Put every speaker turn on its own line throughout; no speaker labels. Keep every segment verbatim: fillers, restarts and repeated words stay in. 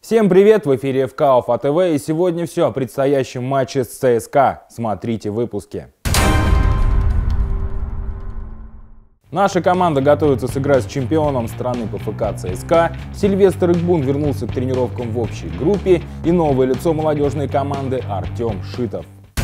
Всем привет! В эфире ФК Уфа ТВ, и сегодня все о предстоящем матче с ЦСКА. Смотрите в выпуске. Наша команда готовится сыграть с чемпионом страны по ФК ЦСКА. Сильвестр Игбун вернулся к тренировкам в общей группе. И новое лицо молодежной команды Артем Шитов.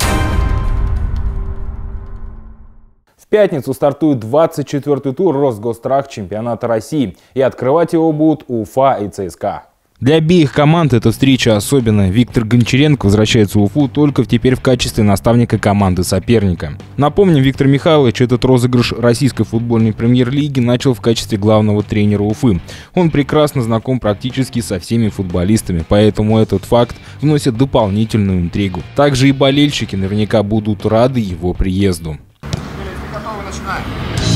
В пятницу стартует двадцать четвёртый тур Росгострах чемпионата России. И открывать его будут Уфа и ЦСКА. Для обеих команд эта встреча особенная. Виктор Гончаренко возвращается в Уфу только теперь в качестве наставника команды соперника. Напомним, Виктор Михайлович этот розыгрыш российской футбольной премьер-лиги начал в качестве главного тренера Уфы. Он прекрасно знаком практически со всеми футболистами, поэтому этот факт вносит дополнительную интригу. Также и болельщики наверняка будут рады его приезду.
Если готовы, начинаем.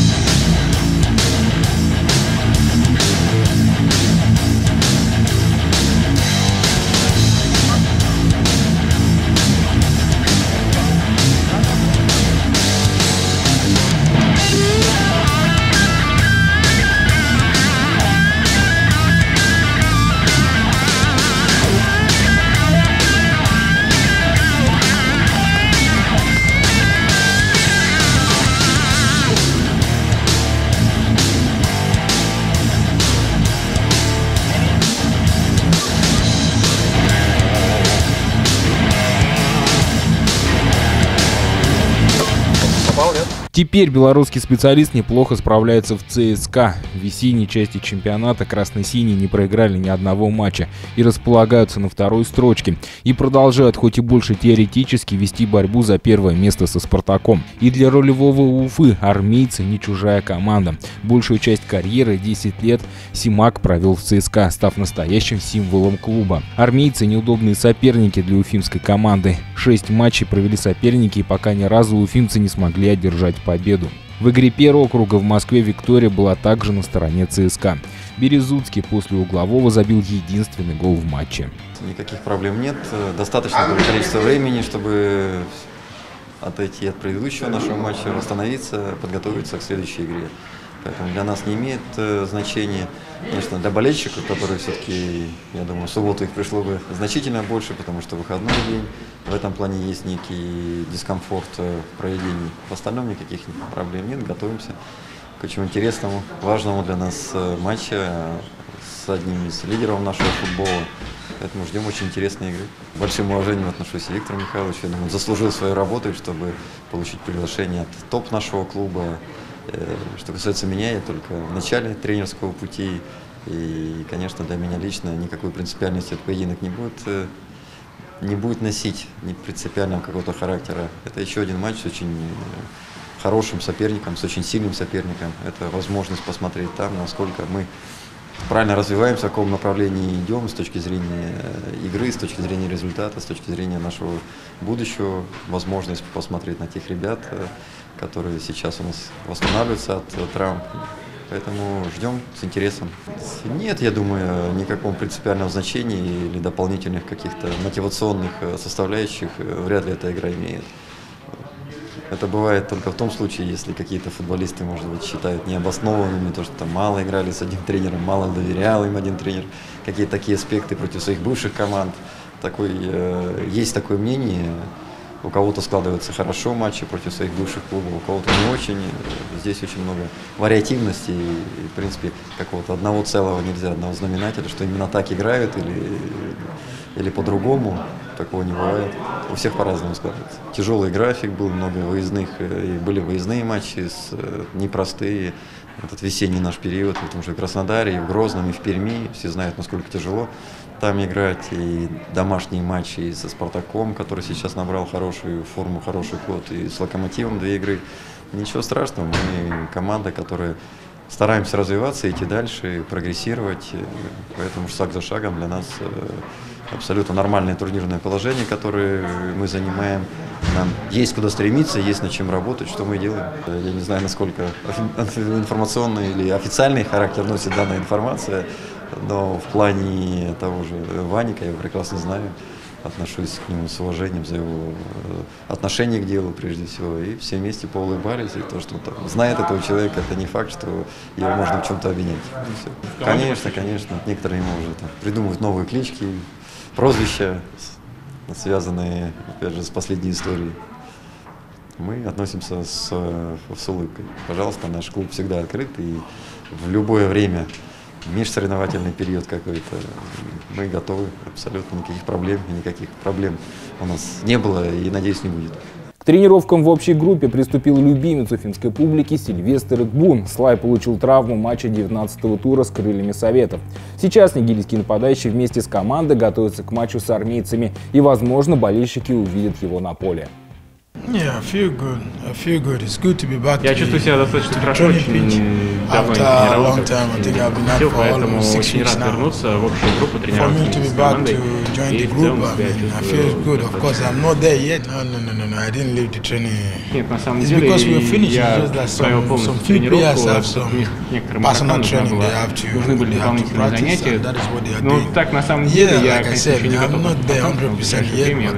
Теперь белорусский специалист неплохо справляется в ЦСКА. В весенней части чемпионата красно-синие не проиграли ни одного матча и располагаются на второй строчке. И продолжают, хоть и больше теоретически, вести борьбу за первое место со «Спартаком». И для ролевого Уфы армейцы не чужая команда. Большую часть карьеры, десять лет, Симак провел в ЦСКА, став настоящим символом клуба. Армейцы неудобные соперники для уфимской команды. Шесть матчей провели соперники, и пока ни разу уфимцы не смогли одержать победу. В игре первого круга в Москве Виктория была также на стороне ЦСКА. Березуцкий после углового забил единственный гол в матче.
Никаких проблем нет. Достаточно количество времени, чтобы отойти от предыдущего нашего матча, восстановиться, подготовиться к следующей игре. Поэтому для нас не имеет значения. Конечно, для болельщиков, которые все-таки, я думаю, в субботу их пришло бы значительно больше, потому что выходной день. В этом плане есть некий дискомфорт в проведении. В остальном никаких проблем нет. Готовимся к очень интересному, важному для нас матчу с одним из лидеров нашего футбола. Поэтому ждем очень интересной игры. Большим уважением отношусь к Виктору Михайловичу. Я думаю, он заслужил своей работой, чтобы получить приглашение от топ нашего клуба. Что касается меня, я только в начале тренерского пути. И, конечно, для меня лично никакой принципиальности этот поединок не будет, не будет носить ни принципиального какого-то характера. Это еще один матч с очень хорошим соперником, с очень сильным соперником. Это возможность посмотреть там, насколько мы правильно развиваемся, в каком направлении идем с точки зрения игры, с точки зрения результата, с точки зрения нашего будущего. Возможность посмотреть на тех ребят, которые сейчас у нас восстанавливаются от травм. Поэтому ждем с интересом. Нет, я думаю, никакого принципиального значения или дополнительных каких-то мотивационных составляющих вряд ли эта игра имеет. Это бывает только в том случае, если какие-то футболисты, может быть, считают необоснованными, то, что там мало играли с одним тренером, мало доверял им один тренер, какие-то такие аспекты против своих бывших команд. Такой, э, есть такое мнение. У кого-то складываются хорошо матчи против своих бывших клубов, у кого-то не очень. Здесь очень много вариативности и, в принципе, какого-то одного целого нельзя, одного знаменателя, что именно так играют или, или по-другому. Такого не бывает. У всех по-разному складывается. Тяжелый график был, много выездных, и были выездные матчи с, непростые. Этот весенний наш период, потому что в Краснодаре, и в Грозном, и в Перми, все знают, насколько тяжело там играть, и домашние матчи и со «Спартаком», который сейчас набрал хорошую форму, хороший ход, и с «Локомотивом» две игры. Ничего страшного, мы команда, которая стараемся развиваться, идти дальше, прогрессировать, поэтому шаг за шагом для нас абсолютно нормальное турнирное положение, которое мы занимаем. Нам есть куда стремиться, есть над чем работать, что мы делаем. Я не знаю, насколько информационный или официальный характер носит данная информация, но в плане того же Ваника я прекрасно знаю. отношусь к нему с уважением за его отношение к делу, прежде всего. И все вместе поулыбались. И то, что он там знает этого человека, это не факт, что его можно в чем-то обвинять. Конечно, конечно. Некоторые ему уже там придумывают новые клички, прозвища, связанные, опять же, с последней историей. Мы относимся с, с улыбкой. Пожалуйста, наш клуб всегда открыт, и в любое время, межсоревновательный период какой-то, мы готовы, абсолютно никаких проблем, и никаких проблем у нас не было и, надеюсь, не будет.
К тренировкам в общей группе приступил любимец у финской публики Сильвестр Игбун. Слай получил травму матча девятнадцатого тура с крыльями Советов. Сейчас нигерийский нападающий вместе с командой готовится к матчу с армейцами, и, возможно, болельщики увидят его на поле.
Yeah, I feel good. I feel good. It's good to be back.
Я чувствую себя достаточно хорошо, очень давно не тренировался, поэтому очень рад вернуться в общую группу, тренироваться с командой. И в целом себя чувствую Нет, на самом деле я провел полностью тренировку, некоторым игрокам нужно было, нужны были дополнительные занятия. Но так, на самом деле, я, конечно, еще не готов к ближайшей теме.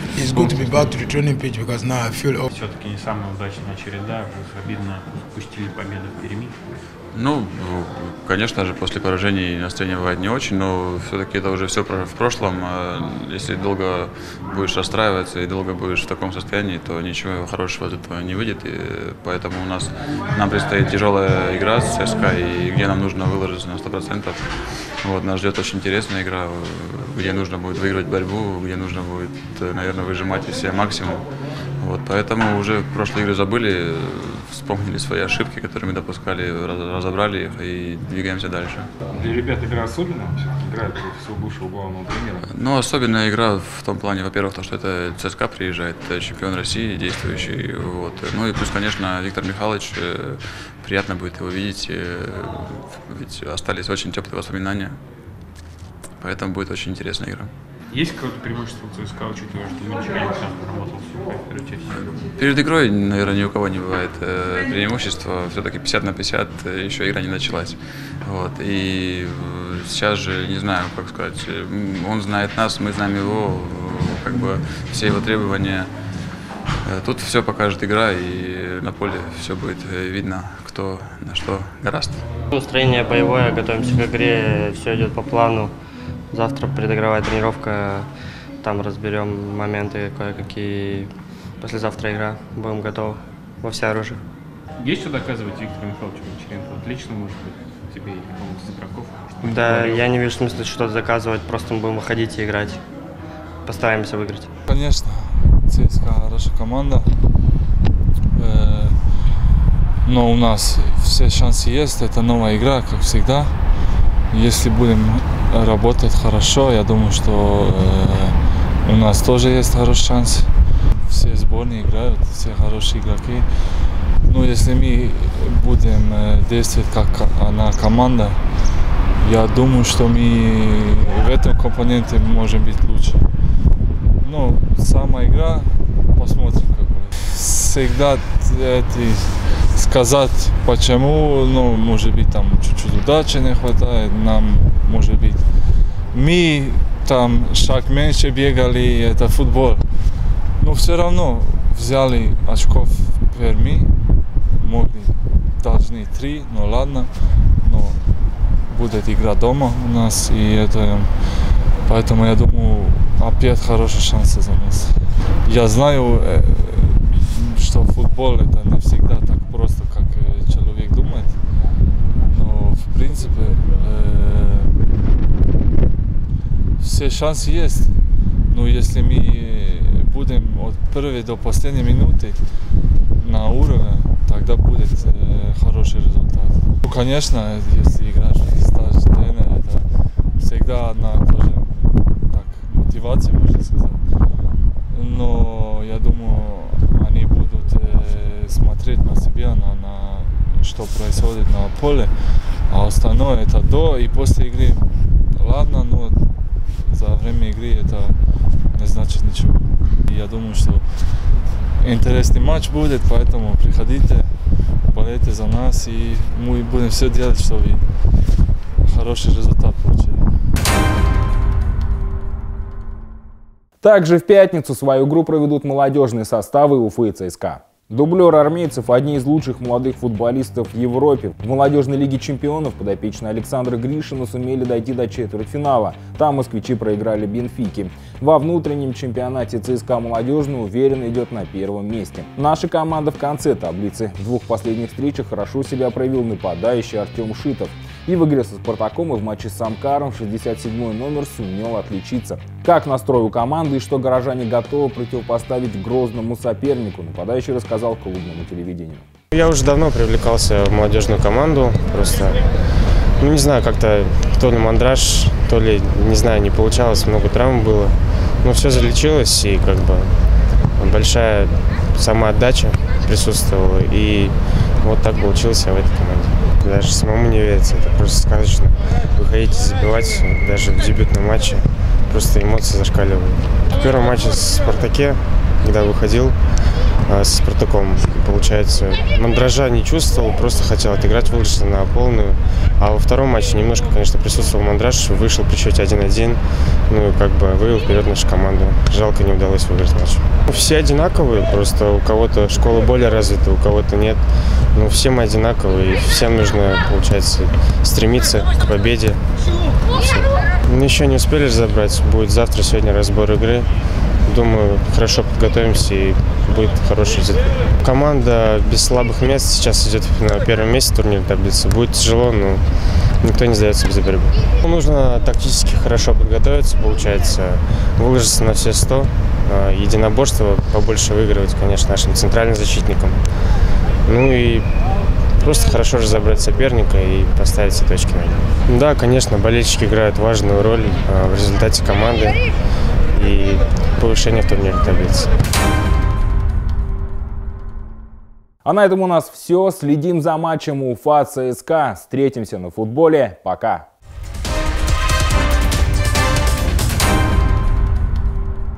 Все-таки не самая удачная череда, обидно упустили победу в Перми.
Ну, конечно же, после поражений настроение бывает не очень, но все-таки это уже все в прошлом. Если долго будешь расстраиваться и долго будешь в таком состоянии, то ничего хорошего от этого не выйдет. И поэтому у нас нам предстоит тяжелая игра с ЦСКА, и где нам нужно выложиться на сто процентов. Вот, нас ждет очень интересная игра, где нужно будет выиграть борьбу, где нужно будет, наверное, выжимать из себя максимум. Вот, поэтому уже прошлые игры забыли, вспомнили свои ошибки, которые мы допускали, разобрали их и двигаемся дальше.
Для ребят игра особенная, все-таки играют против своего бывшего главного тренера.
Ну, особенная игра в том плане, во-первых, то, что это ЦСКА приезжает, это чемпион России действующий. Вот. Ну и плюс, конечно, Виктор Михайлович, приятно будет его видеть, ведь остались очень теплые воспоминания, поэтому будет очень интересная игра.
Есть какое-то преимущество у ЦСКА, учитывая, что Мичуренко работал в приоритете?
Перед игрой, наверное, ни у кого не бывает э, преимущества. Все-таки пятьдесят на пятьдесят, еще игра не началась. Вот. И сейчас же, не знаю, как сказать, он знает нас, мы знаем его, как бы все его требования. Тут все покажет игра, и на поле все будет видно, кто на что гораздо.
Настроение боевое, готовимся к игре, все идет по плану. Завтра предыгровая тренировка, там разберем моменты кое-какие. Послезавтра игра, будем готовы во всеоружии.
Есть что доказывать Виктору Михайловичу Мичуренко? Отлично, может быть, тебе и какому-то из игроков?
Да, я не вижу смысла что-то доказывать, просто мы будем выходить и играть. Постараемся выиграть.
Конечно, ЦСКА хорошая команда, но у нас все шансы есть, это новая игра, как всегда. Если будем работать хорошо, я думаю, что э, у нас тоже есть хороший шанс. Все сборные играют, все хорошие игроки. Но если мы будем э, действовать как одна команда, я думаю, что мы в этом компоненте можем быть лучше. Но сама игра, посмотрим, как бы. Всегда эти сказать почему, ну, может быть, там чуть-чуть удачи не хватает, нам, может быть, мы там шаг меньше бегали, это футбол, но все равно взяли очков в Перми, могли, должны три, ну ладно, но будет игра дома у нас, и это, поэтому я думаю, опять хорошие шансы за нас. Я знаю, что футбол это не всегда так просто, как человек думает, но в принципе э, все шансы есть, но если мы будем от первой до последней минуты на уровне, тогда будет э, хороший результат. Ну, конечно, если играешь в старший тренер, это всегда одна тоже так, мотивация, можно сказать, но я думаю, они будут э, смотреть на себя, на, на что происходит на поле, а остальное это до и после игры. Ладно, но за время игры это не значит ничего. И я думаю, что интересный матч будет, поэтому приходите, болейте за нас, и мы будем все делать, чтобы хороший результат получили.
Также в пятницу свою игру проведут молодежные составы Уфы и ЦСКА. Дублер армейцев – одни из лучших молодых футболистов в Европе. В молодежной лиге чемпионов подопечные Александра Гришина сумели дойти до четвертьфинала. Там москвичи проиграли Бенфике. Во внутреннем чемпионате ЦСКА молодежный уверенно идет на первом месте. Наша команда в конце таблицы. В двух последних встречах хорошо себя проявил нападающий Артем Шитов. И в игре со Спартаком и в матче с Амкаром шестьдесят седьмой номер сумел отличиться. Как настрой у команды и что горожане готовы противопоставить грозному сопернику, нападающий рассказал клубному телевидению.
Я уже давно привлекался в молодежную команду, просто, ну не знаю, как-то то ли мандраж, то ли, не знаю, не получалось, много травм было. Но все залечилось, и как бы большая самоотдача присутствовала, и вот так получилось я в этой команде. Даже самому не верится, это просто сказочно. Выходите забивать, даже в дебютном матче, просто эмоции зашкаливают. В первом матче с «Спартаке», когда выходил э, с «Спартаком», получается, мандража не чувствовал, просто хотел отыграть, выложиться на полную. А во втором матче немножко, конечно, присутствовал мандраж, вышел при счете один-один, ну и как бы вывел вперед нашу команду. Жалко, не удалось выиграть матч. Все одинаковые, просто у кого-то школа более развита, у кого-то нет. Но все мы одинаковые, и всем нужно, получается, стремиться к победе. Мы еще не успели разобрать, будет завтра, сегодня разбор игры. Думаю, хорошо подготовимся и будет хороший результат. Команда без слабых мест сейчас идет на первом месте турнирной таблицы. Будет тяжело, но никто не сдается без борьбы. Нужно тактически хорошо подготовиться, получается, выложиться на все сто. Единоборство побольше выигрывать, конечно, нашим центральным защитникам. Ну и просто хорошо разобрать соперника и поставить все точки над ним. Да, конечно, болельщики играют важную роль в результате команды и повышения в турнирной таблице.
А на этом у нас все. Следим за матчем Уфа-ЦСКА. Встретимся на футболе. Пока.